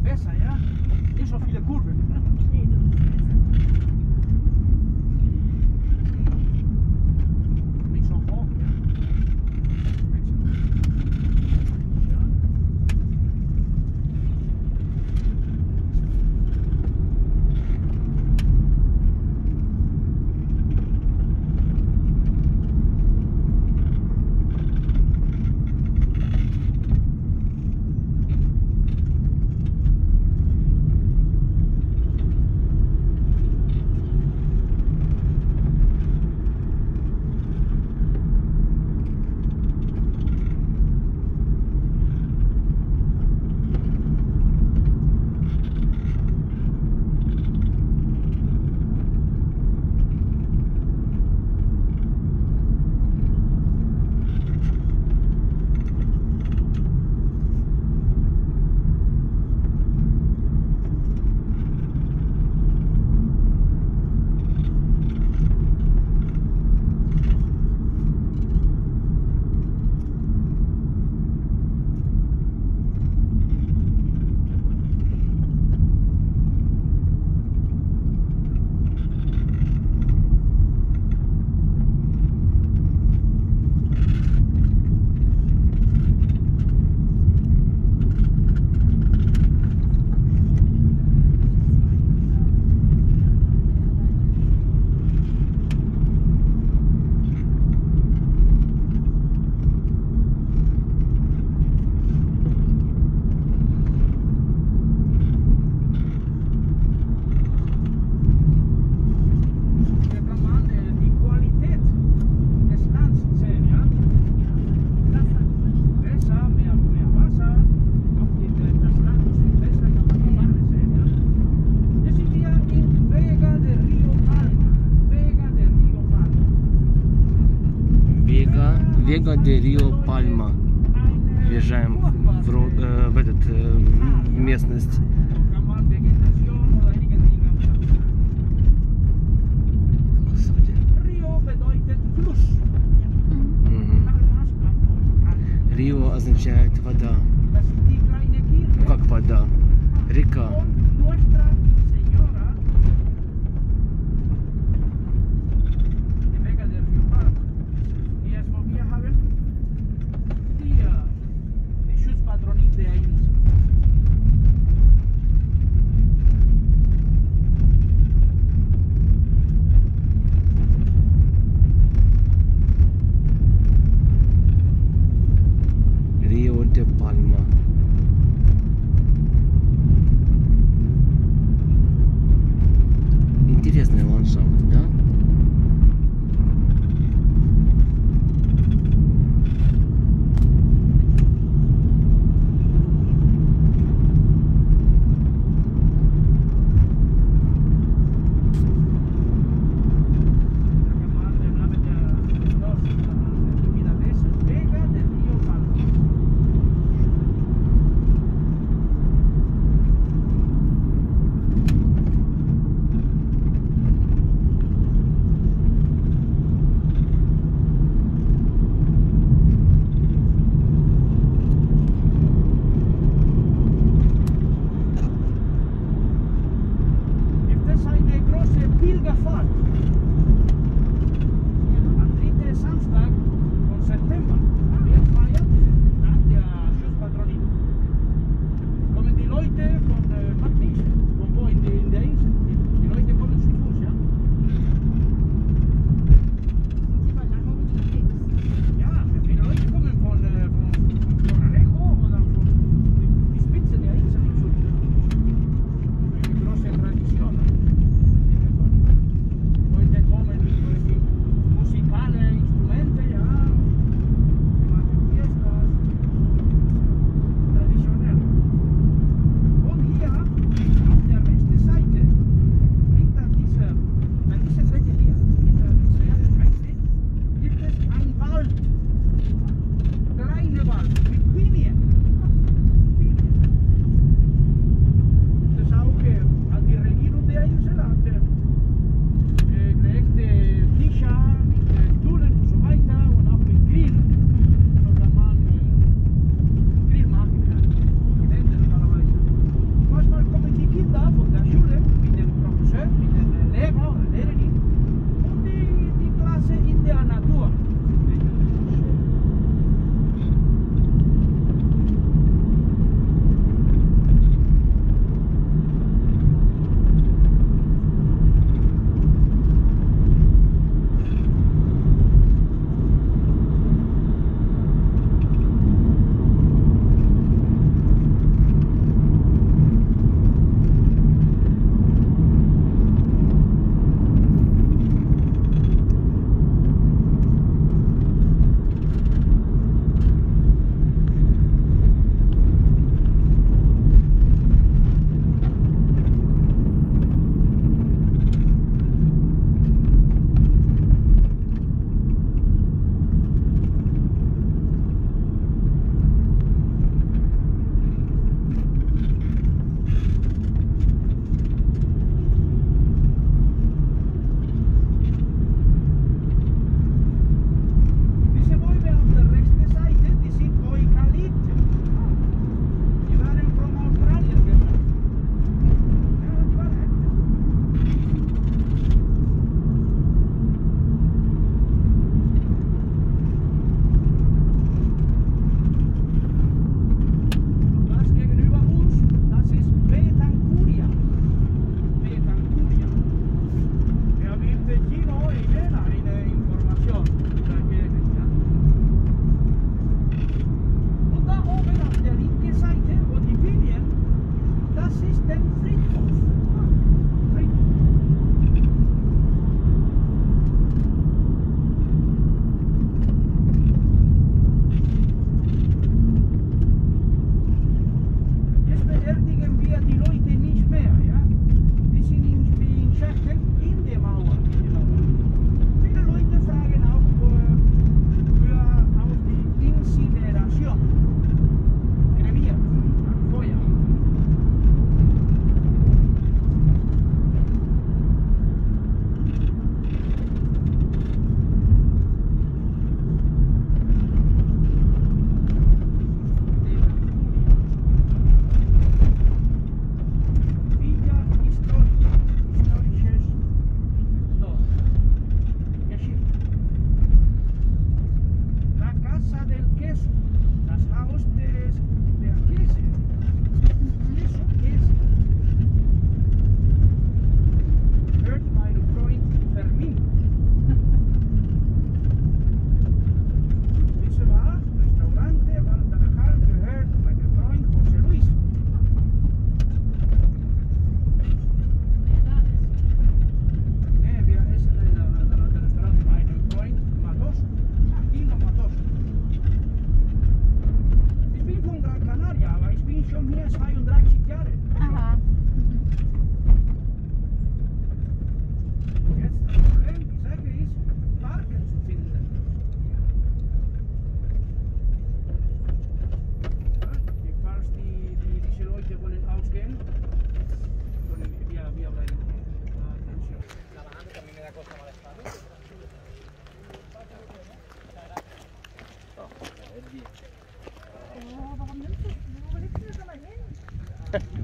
besser, ja? Nicht so viele Kurven. Nee, das ist besser. Nicht so hoch, ja? Ja? Вега де Рио Пальма. Въезжаем в местность. Господи. Рио означает вода. Ну как вода? Река. Rio de Palma. wir die Leute nicht mehr, ja? Die sind in Schachteln in der Mauer. Viele Leute fragen auch auf die Incineration. Kremiert, Feuer. Warum nimmst du? Wo legst du das aber hin?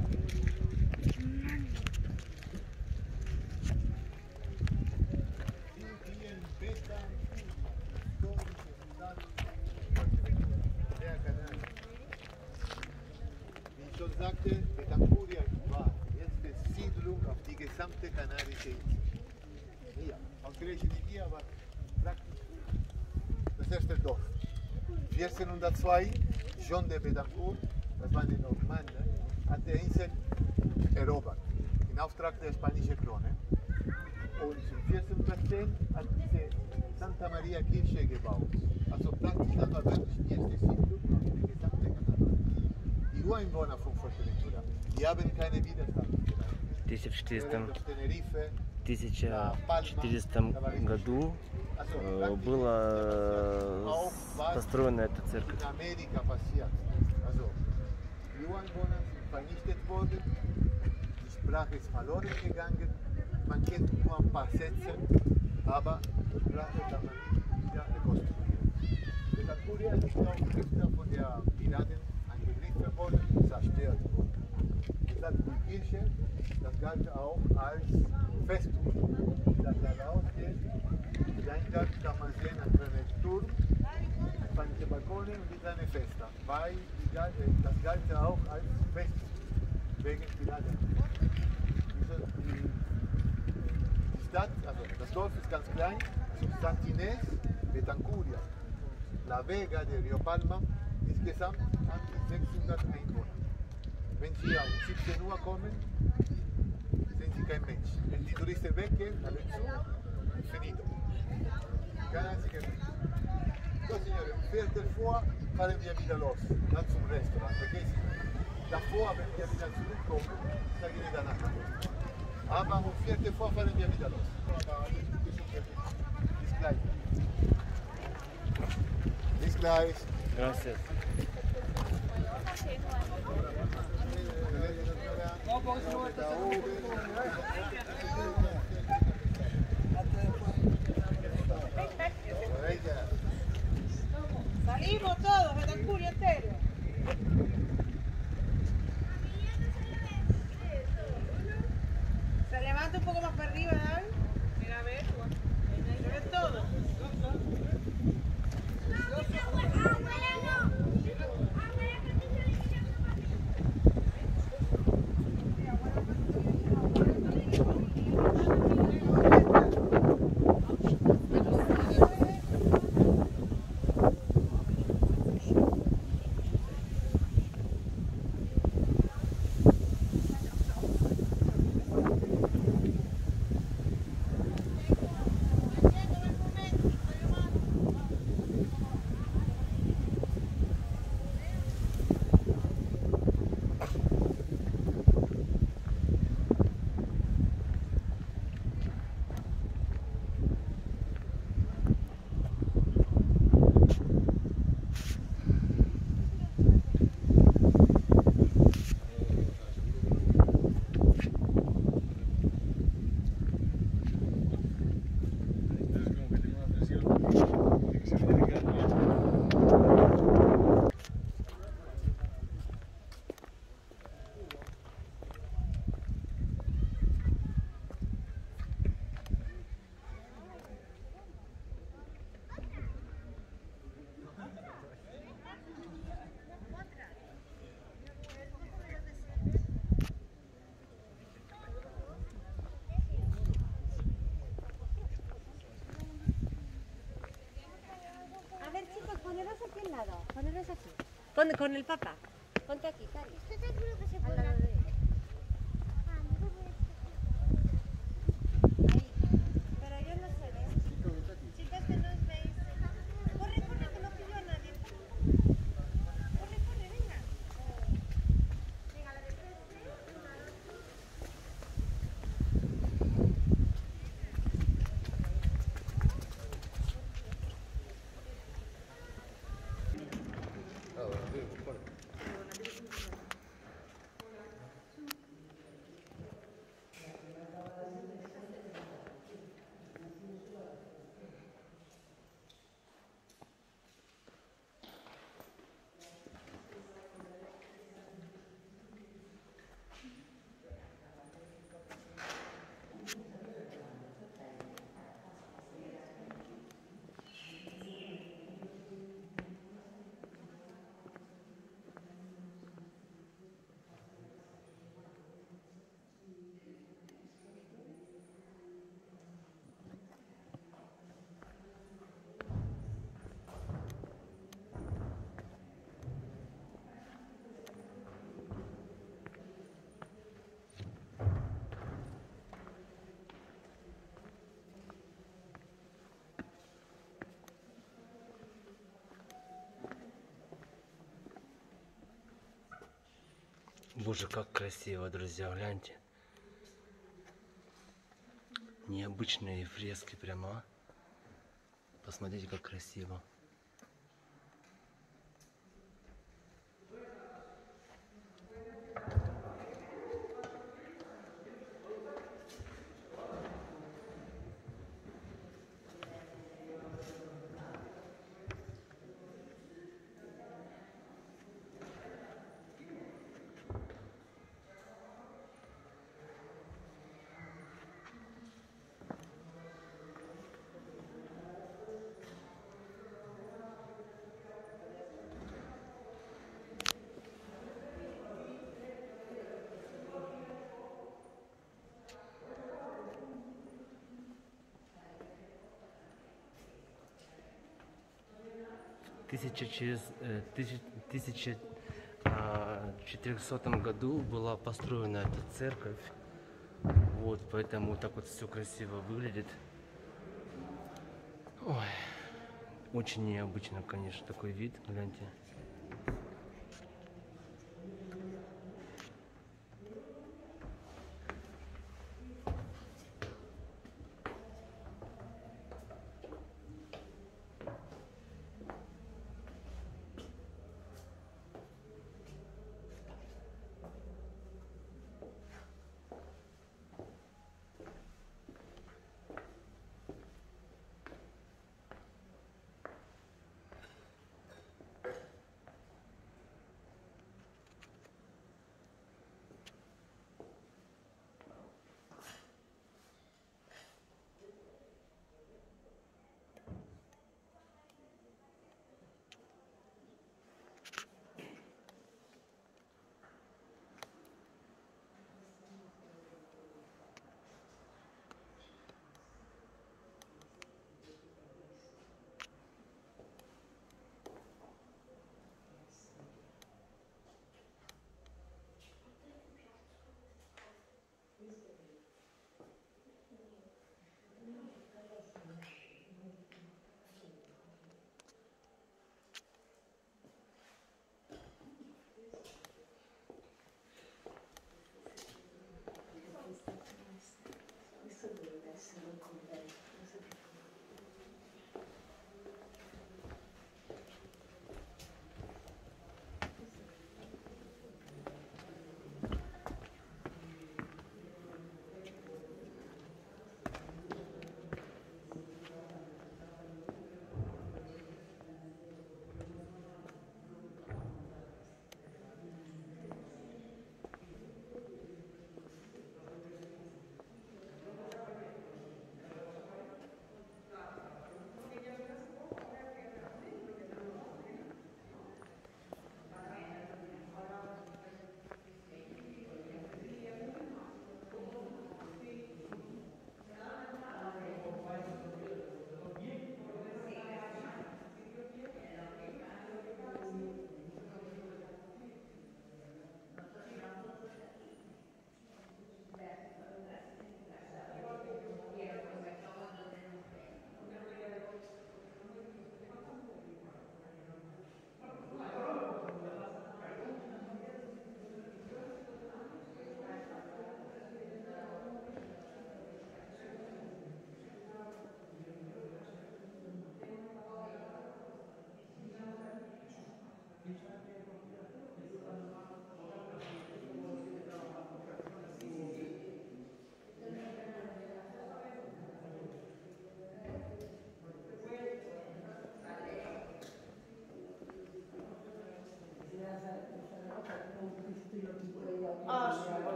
Wie ich schon sagte, Betancuria war jetzt Besiedlung auf die gesamte kanarische Insel. Hier, aus Griechenland hier, aber praktisch das erste Dorf. 1402, John de Betancourt, das war die Normannen, hat die Insel erobert, in Auftrag der spanischen Krone. Und 1410 hat diese Santa Maria Kirche gebaut. Also praktisch das war wirklich die erste Siedlung auf der gesamten Kanada. Die Ureinwohner von Fuerteventura, die haben keine Widerstand geleistet. В 1400 Тенерифе, году была построена эта церковь. in Amerika passiert. Also, die Ureinwohner sind vernichtet worden, die Sprache ist verloren gegangen, man kennt nur ein paar Sätze, aber die Sprache kann man nicht wieder rekonstruieren. Betancuria ist auch öfter von der Piraten angegriffen worden und zerstört worden. Deshalb die Kirche, das galt auch als Festung, das da rausgeht. Den Eingang kann man sehen an einem Turm, spanische Balkone und die kleine Festa, weil das galt auch als Festung wegen Piraten. Die Stadt, also das Dorf ist ganz klein, Santinés, Betancuria, La Vega de Rio Palma, insgesamt haben die 600 Einwohner. Wenn Sie um 17 Uhr kommen, sind Sie kein Mensch. Wenn die Touristen weggehen, alle zu, finito. Kein einziger Mensch. So, Signore, um Viertel vor fahren wir wieder los, dann zum Restaurant. Vergessen. Davor, wenn wir wieder zurückkommen, sagen wir danach. Aber um Viertel vor fahren wir wieder los. Bis gleich. Bis gleich. Gracias. Salimos todos, Betancuria entero. Se levanta un poco más para arriba, David. Mira, a ver. Se ve todo. Con el papá. Ponte aquí, Cari. ¿Estás seguro que se Al puede lado hacer? de ella. Ah, no se puede. Ahí. Pero ellos no se ven. Chicas, que nos veis. Corre, corre, que no pillo a nadie. Corre, corre, venga. Venga, la de tres. Боже, как красиво, друзья, гляньте. Необычные фрески прямо. Посмотрите, как красиво. В 1400 году была построена эта церковь. Вот, поэтому так вот все красиво выглядит. Ой, очень необычно, конечно, такой вид, гляньте.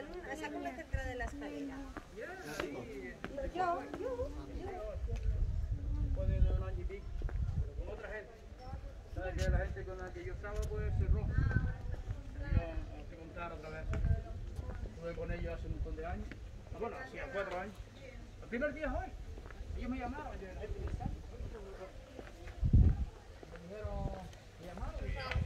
Saca una central de la escalera. Puede de un año y pico, con otra gente. ¿Sabes que la gente con la que yo estaba pues cerró? Yo te contar otra vez. Estuve con ellos hace un montón de años. Bueno, hacía 4 años. El primer día es hoy. Ellos me llamaron, yo gente de San. Me dijeron, me llamaron.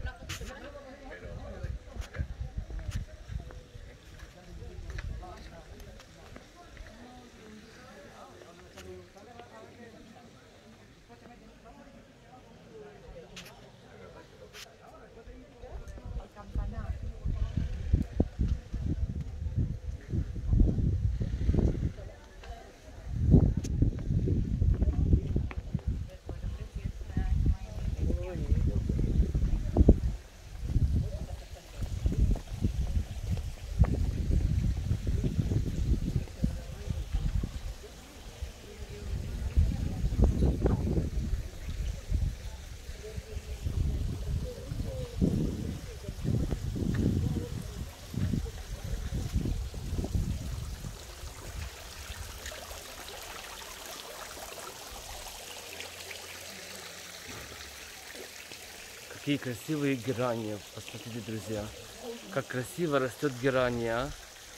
Какие красивые герани. Посмотрите, друзья. Как красиво растет герания.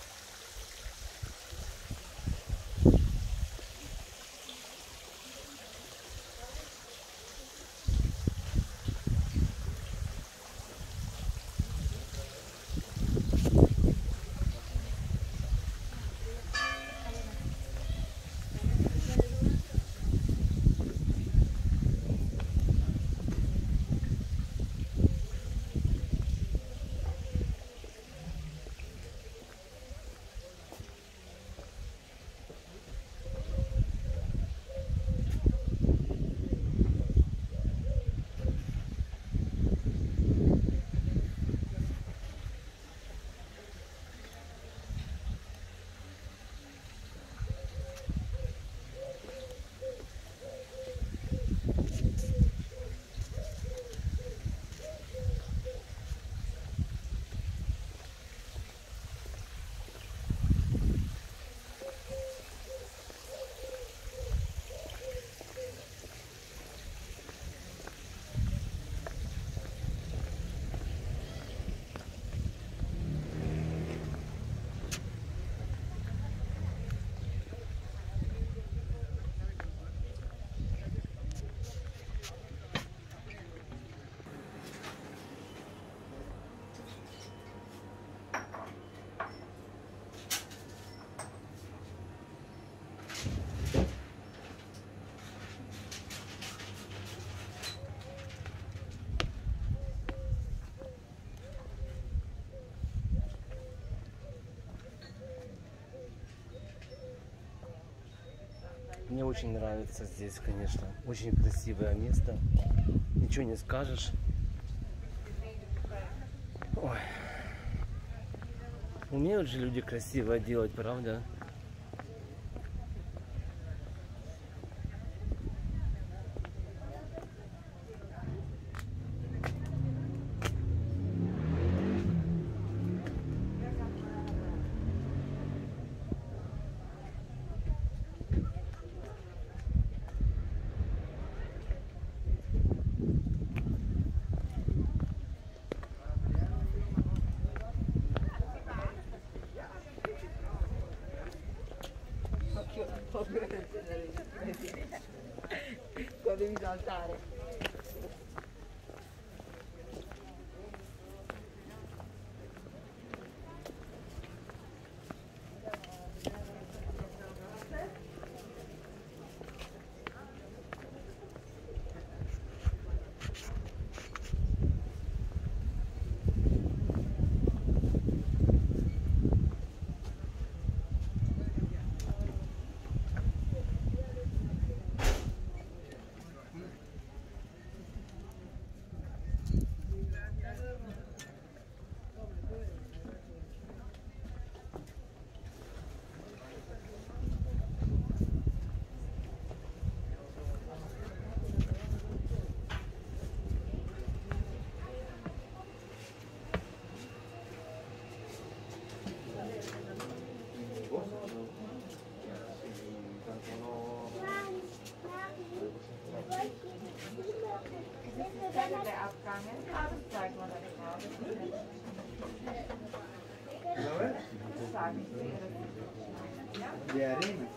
Мне очень нравится здесь, конечно. Очень красивое место. Ничего не скажешь. Ой. Умеют же люди красиво делать, правда? Lo devi saltare. De arena.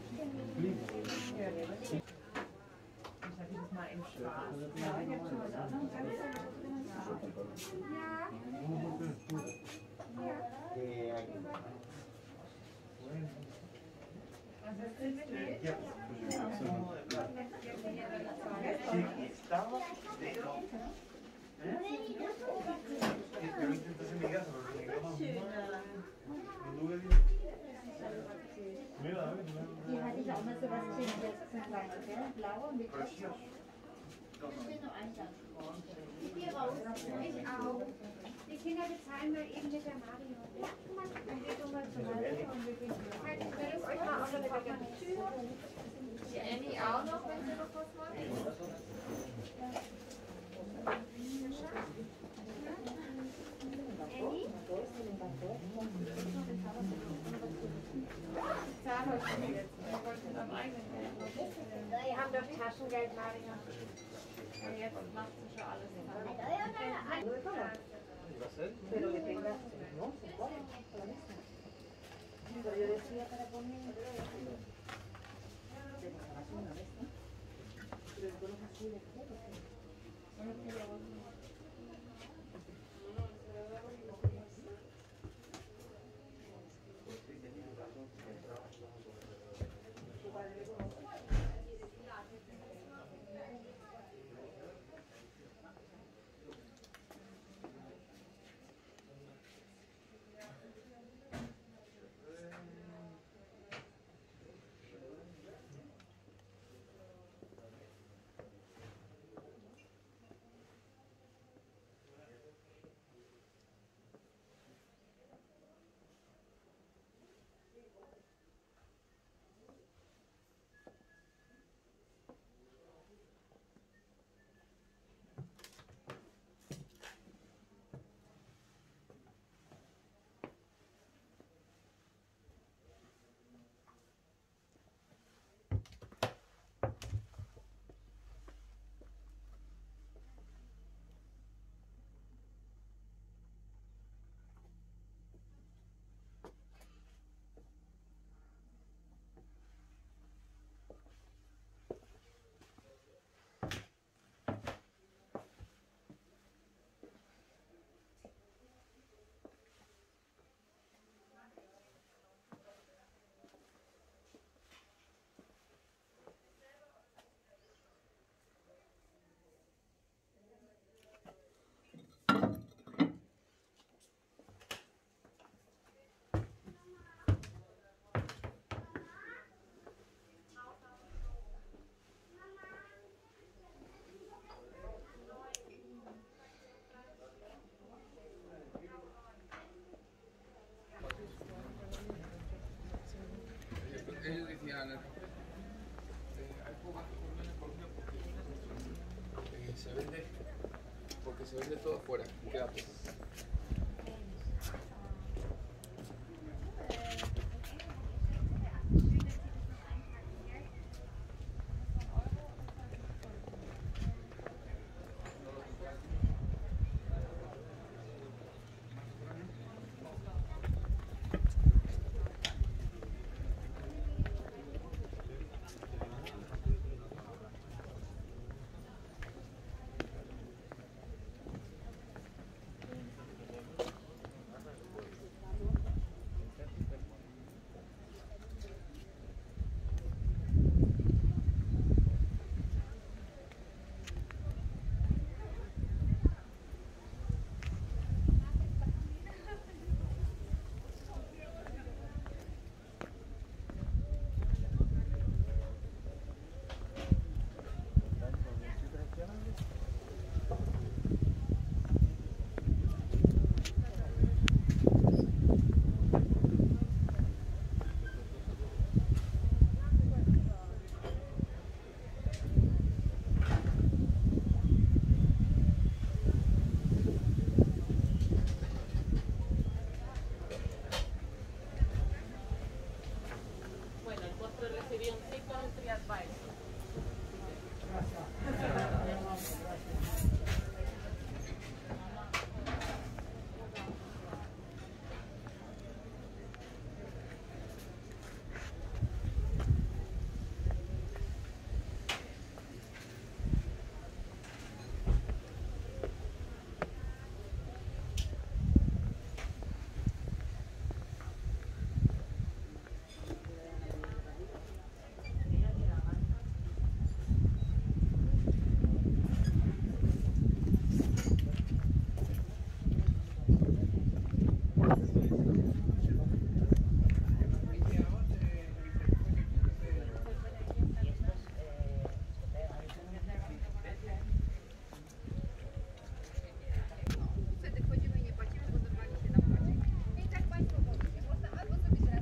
Die hatte ich auch mal so was gesehen, das ist ein kleiner, gell? Blauer mit Das steht noch ein ganz Ich gehe raus. Ich auch. Die Kinder bezahlen mal eben mit der Mario. Ja, dann geht doch mal zur Seite und wir gehen hier. Halt, ich will euch mal auch noch eine Tür. Die Annie auch noch, wenn sie noch was macht. Annie? Wir haben doch Taschengeld, Mario. Jetzt macht sie schon alles. Pero que tengas, no, se pone la mesa. Pero yo decía para poner una vez, ¿no? Pero el color así de todo, no me quería volver. Ellos decían, hay pocas colonias en Colombia porque se vende todo afuera, queda poco.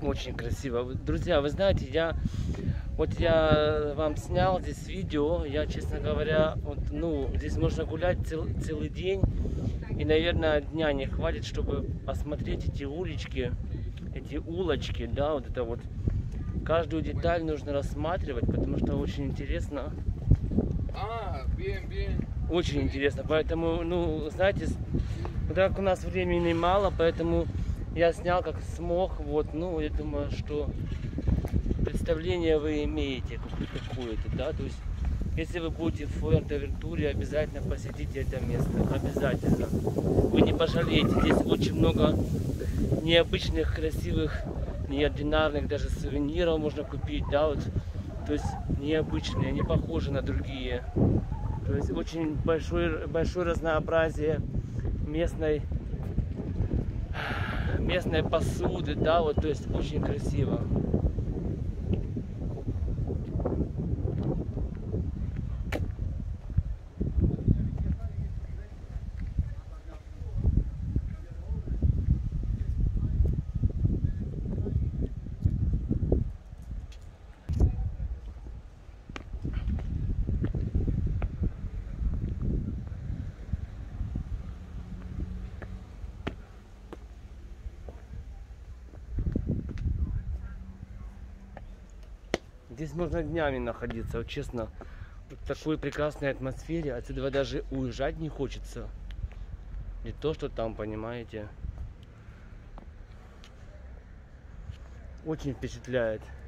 Очень красиво. Друзья, вы знаете, я вам снял здесь видео. Я, честно говоря, вот, ну, здесь можно гулять целый день. И, наверное, дня не хватит, чтобы посмотреть эти улочки, эти улочки, да, вот это вот. Каждую деталь нужно рассматривать, потому что очень интересно. Очень интересно. Поэтому, ну, знаете, так у нас времени мало, поэтому я снял как смог. Вот, ну, я думаю, что представление вы имеете какое-то, да, то есть, если вы будете в Фуэртевентуре, обязательно посетите это место, обязательно. Вы не пожалеете, здесь очень много необычных, красивых, неординарных даже сувениров можно купить, да, вот, то есть необычные, не похожи на другие. То есть очень большое разнообразие местной посуды, да, вот, то есть очень красиво. Здесь можно днями находиться, вот честно, в такой прекрасной атмосфере, отсюда даже уезжать не хочется. Не то, что там, понимаете. Очень впечатляет.